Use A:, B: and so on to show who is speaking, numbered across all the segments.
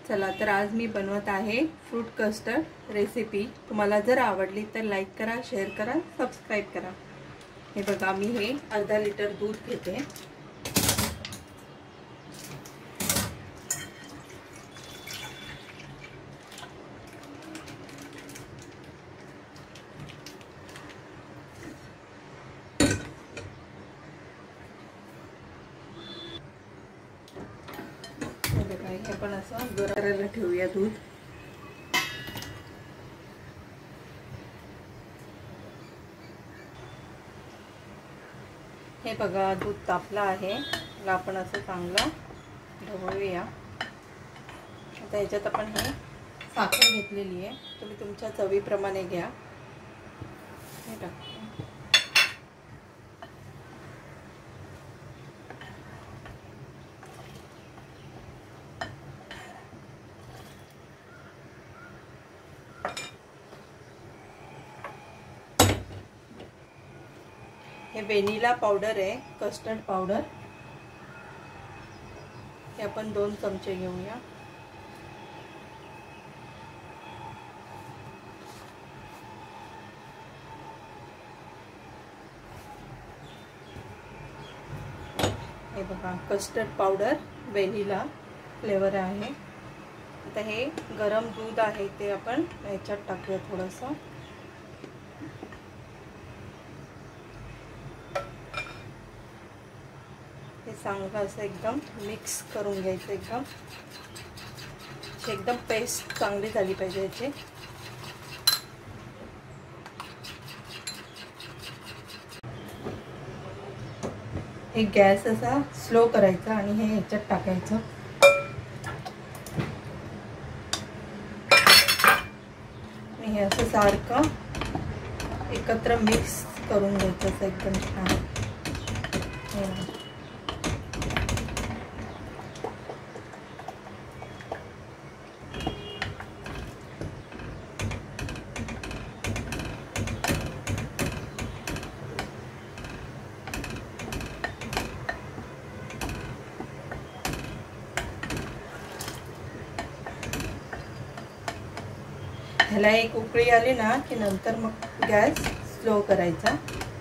A: चला तर आज मी बनवत आहे फ्रूट कस्टर्ड रेसिपी। तुम्हाला जर आवडली तर लाईक करा, शेअर करा, सबस्क्राइब करा। हे बघा मी हे अर्धा लिटर दूध घेते। हे पण असं गरम करायला ठेवूया दूध। हे बघा दूध तापलं आहे, त्याला आपण असं चांगलं ढवळूया। आता याच्यात आपण हे साखर घेतलेली आहे, तुम्ही तुमच्या चवीप्रमाणे घ्या। हे टाकू। हे वेनिला पावडर आहे, कस्टर्ड पावडर। हे आपण 2 चमचे घेऊया। हे बघा कस्टर्ड पावडर वेनिला फ्लेवर आहे। आता हे गरम दूध आहे ते आपण याच्यात टाकूया थोडंसं। हे चांगलं असं एकदम मिक्स करून घ्यायचं। एकदम पेस्ट चांगली झाली पाहिजे याची। हे गॅस असा स्लो करायचा आणि हे ह्याच्यात टाकायचं। आणि हे असं सारखं एकत्र मिक्स करून घ्यायचं एकदम छान। ह्याला एक उकळी आली ना की नंतर मग गॅस स्लो करायचा।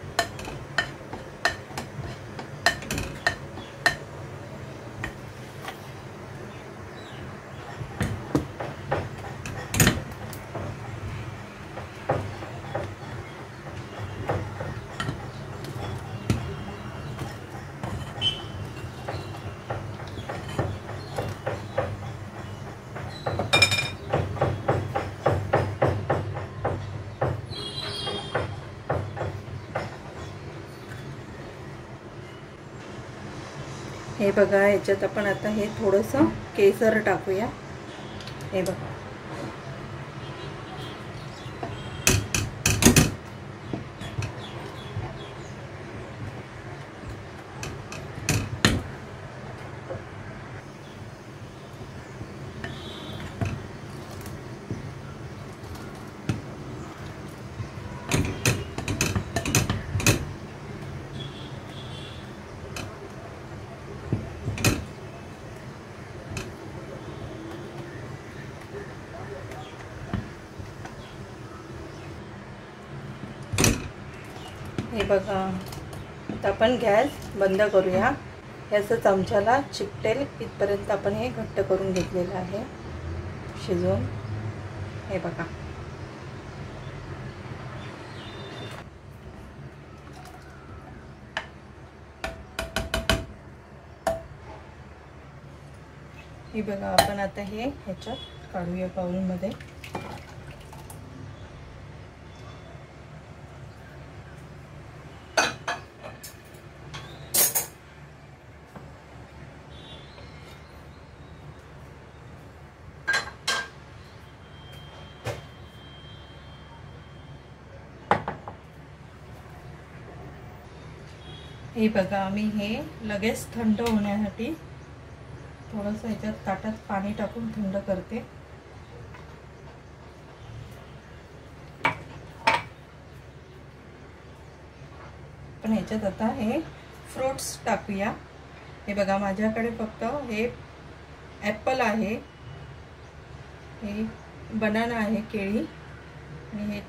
A: हे बघा याच्यात आपण आता हे थोडंसं केसर टाकूया। हे बघा हे बघा आता आपण गॅस बंद करूया। हे असं चमच्याला चिकटेल इथपर्यंत आपण हे घट्ट करून घेतलेलं आहे शिजवून। हे बघा हे बघा आपण आता हे ह्याच्यात काढूया बाउलमध्ये। हे बघा मी हे लगेच थंड होण्यासाठी थोडंसं ह्याच्यात ताटात पाणी टाकून थंड करते। पण ह्याच्यात आता हे फ्रूट्स टाकूया। हे बघा माझ्याकडे फक्त हे ॲपल आहे, हे बनाना आहे, केळी, आणि हे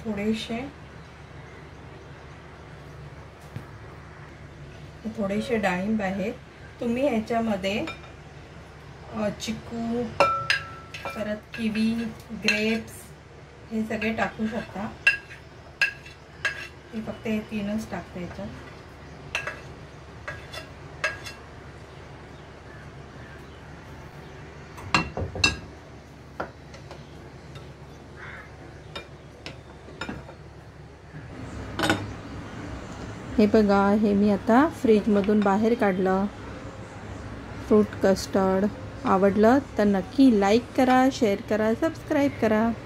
A: थोडेसे डाळिंब आहेत. तुम्ही ह्याच्यामध्ये चिकू, परत किवी, ग्रेप्स हे सगळे टाकू शकता. मी फक्त हे 3च टाकते याच्यात. हे बघा, हे मी आता फ्रीजमधून बाहेर काढलं. फ्रूट कस्टर्ड आवडलं तर नक्की लाईक करा, शेअर करा, सबस्क्राईब करा.